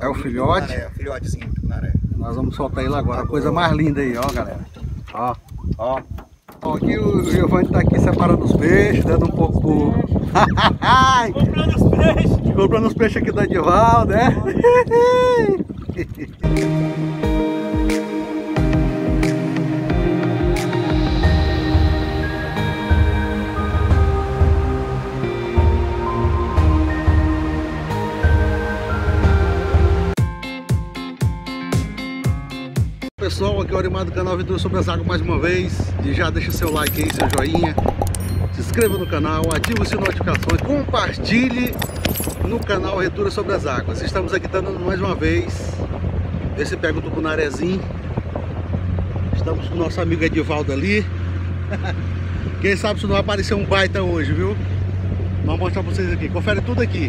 É o filhote? É o filhotezinho do tucunaré. Nós vamos soltar ele agora. A coisa mais linda aí, ó, galera. Ó, ó. Ó, aqui o Giovanni tá aqui separando os peixes, dando um pouco por... Comprando os peixes. Comprando os peixes aqui do Edivaldo, né? Pessoal, aqui é o Arimar do canal Aventura Sobre as Águas mais uma vez. E já deixa seu like aí, seu joinha. Se inscreva no canal, ative o sininho de notificações, compartilhe no canal Aventura Sobre as Águas. Estamos aqui dando mais uma vez. Vê se pega o tucunarezinho. Estamos com o nosso amigo Edivaldo ali. Quem sabe se não vai aparecer um baita hoje, viu? Vamos mostrar pra vocês aqui. Confere tudo aqui.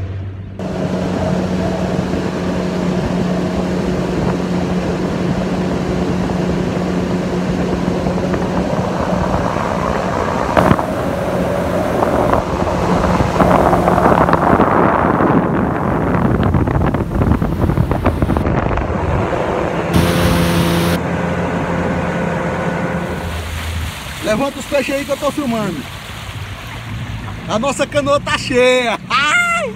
Levanta os peixes aí que eu tô filmando. A nossa canoa tá cheia. Ai!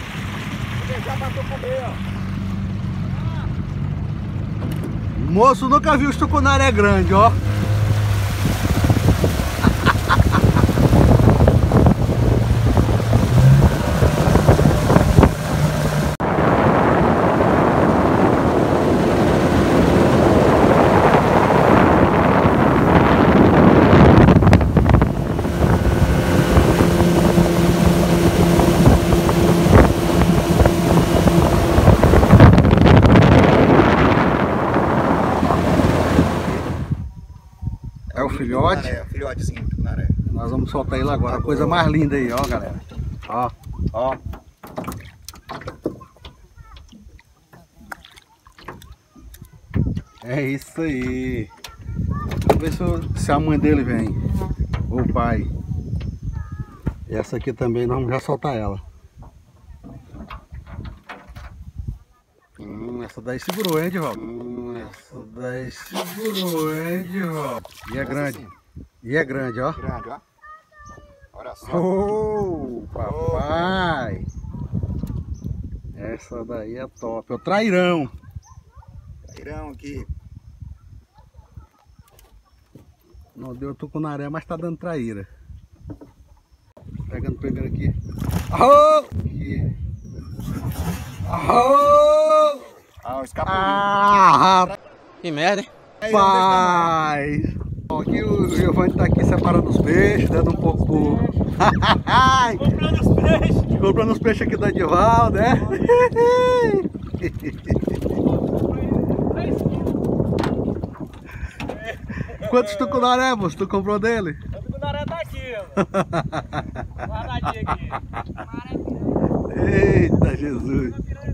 Moço, nunca viu os tucunaré grande, ó. É o filhote? É o filhotezinho do tucunaré. Nós vamos soltar ele agora. A coisa mais linda aí, ó, galera. Ó, ó. É isso aí. Vamos ver se a mãe dele vem. Ou o pai. Essa aqui também nós vamos já soltar ela. Essa daí segurou, hein, Edivaldo? Essa daí segurou, hein, Edivaldo? E é grande. E é grande, ó. Grande, ó. Olha só. Oh, papai! Essa daí é top. É o trairão. Trairão aqui. Não deu tucunaré, mas tá dando traíra. Pegando primeiro aqui. Oh! Aqui. Oh! Ah, o escapulinho. Ah, Que merda, hein? rapaz! Ó, aqui o Giovanni tá aqui separando os peixes, dando um pouco por... Comprando os peixes. Comprando os peixes aqui do Edivaldo, né? Quantos tucunaré, moço, tu comprou dele? O tucunaré tá aqui, ó. Guardadinho aqui. Eita, Jesus!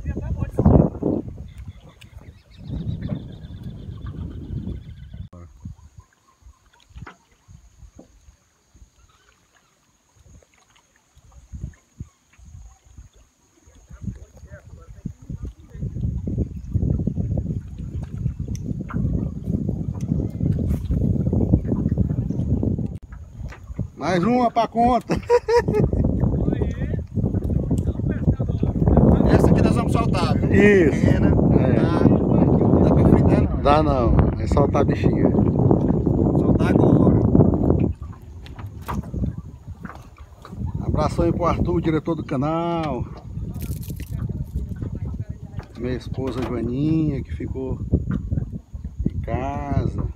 Mais uma pra conta. Essa aqui nós vamos soltar, viu? Isso. Pequena. É. Dá pra fritar não. Dá não, é soltar a bichinha. Soltar agora. Abração aí pro Arthur, diretor do canal. Minha esposa Joaninha, que ficou em casa.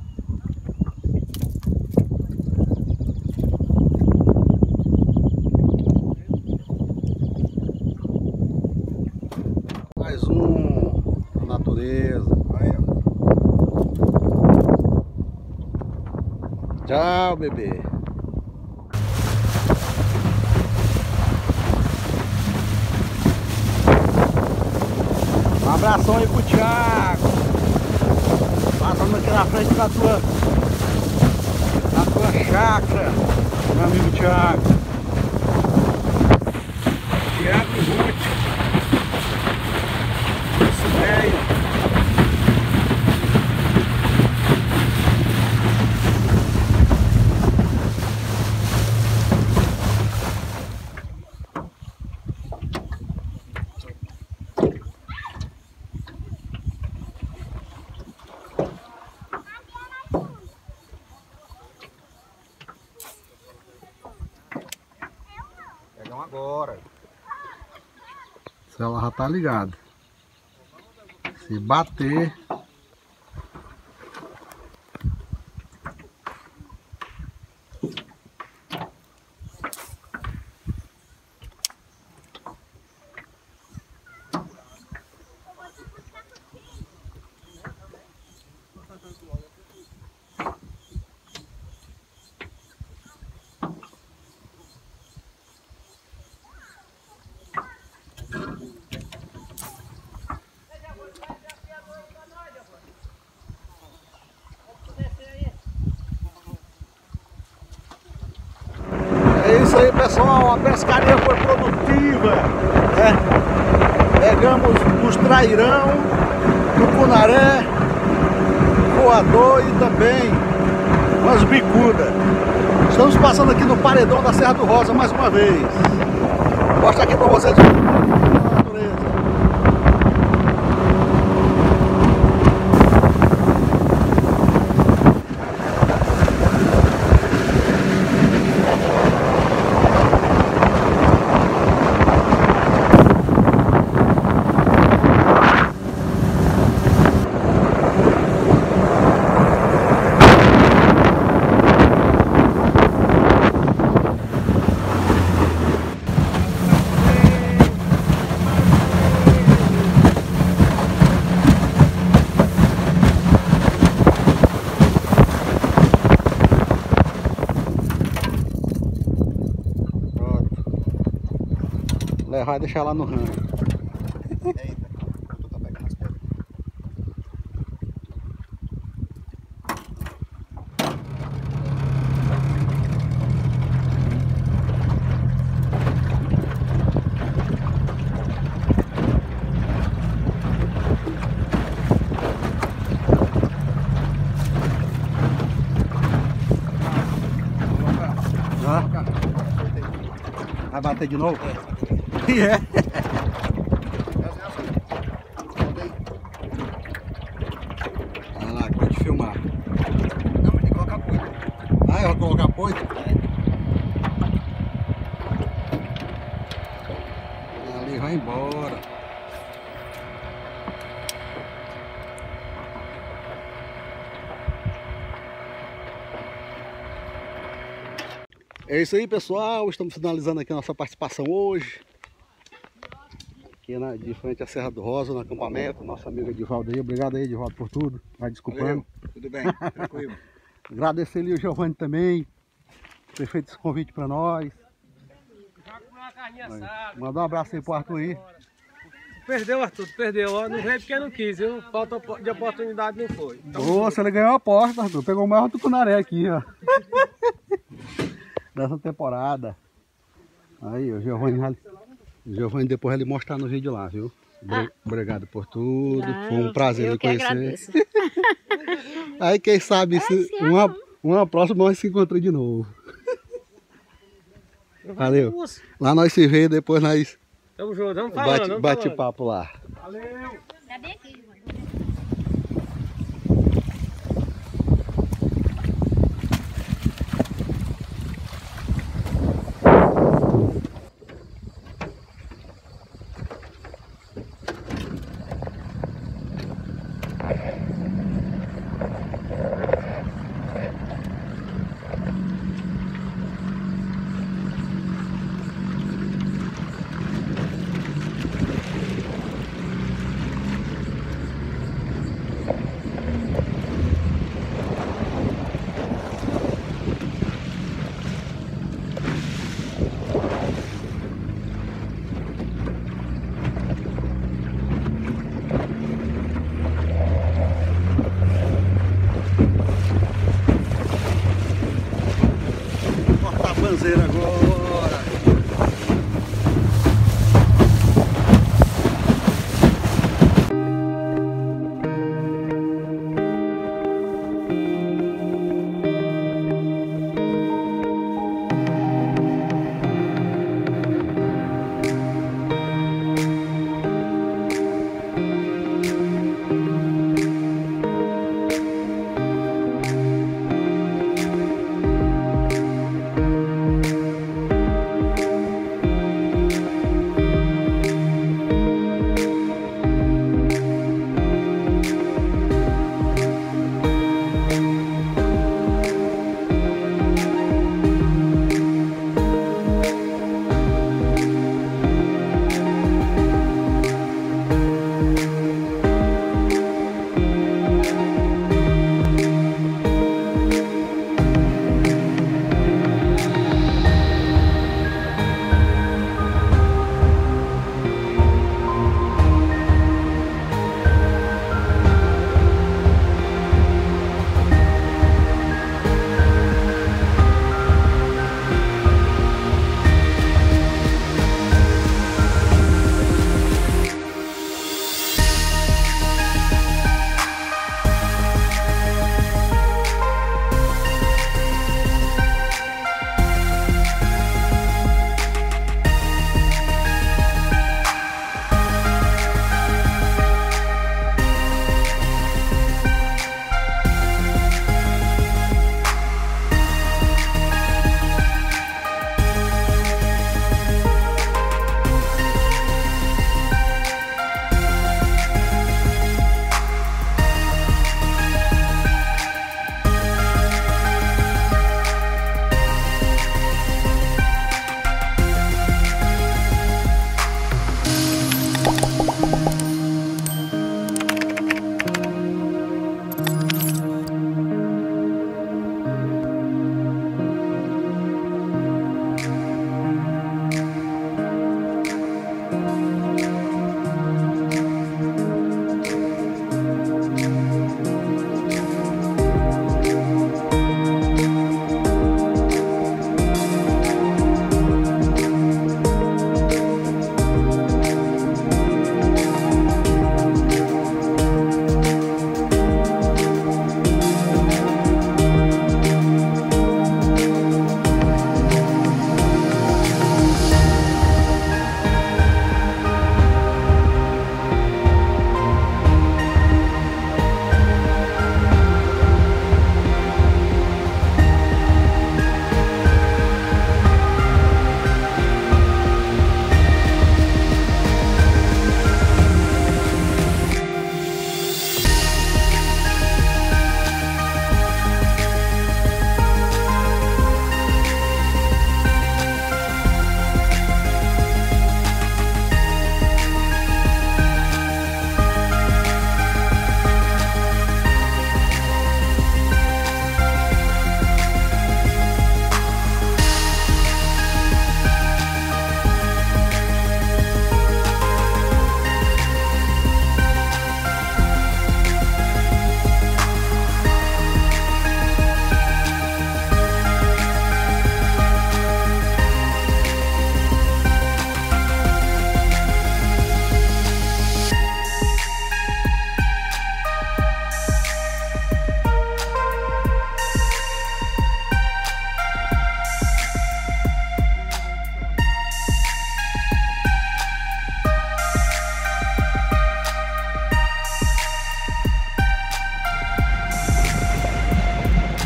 Mais um na natureza. Aí, ó. Tchau, bebê. Um abração aí pro Thiago. Passando aqui na frente da tua chácara, meu amigo Thiago. Thiago Ruth. Isso é Ela já tá ligada. Se bater... É isso aí, pessoal, a pescaria foi produtiva, né? Pegamos os trairão, tucunaré, voador e também umas bicudas. Estamos passando aqui no paredão da Serra do Rosa mais uma vez. Vou mostrar aqui para vocês a natureza. Vai deixar lá no rancho. Eita, tu tá pegando as pedras. Vai bater de novo? É. Olha lá, pode filmar. Não, mas tem que colocar poito. Ah, eu vou colocar poito? Ali vai embora. É isso aí, pessoal. Estamos finalizando aqui a nossa participação hoje. Aqui de frente à Serra do Rosa, no acampamento. Nosso amigo Edivaldo aí. Obrigado aí, Edivaldo, por tudo. Vai desculpando. Valeu. Tudo bem, tranquilo. Agradecer ali o Giovanni também, por ter feito esse convite para nós. Já comeu uma carninha assada. Mandar um abraço aí pro Arthur aí. Perdeu, Arthur, perdeu. Ó, não veio porque não quis, viu? Falta de oportunidade não foi. Então, Nossa, ele ganhou a aposta, Arthur. Pegou o maior tucunaré aqui, ó. Dessa temporada. Aí, o Giovanni depois ele mostrar no vídeo lá, viu? Obrigado por tudo. Foi um prazer lhe conhecer. Agradeço. Aí quem sabe se uma próxima nós se encontramos de novo. Valeu. Lá nós se vê, depois nós tamo junto, vamos falando. bate papo lá. Valeu. Tá bem aqui.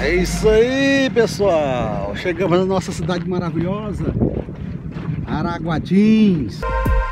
É isso aí, pessoal. Chegamos na nossa cidade maravilhosa, Araguatins.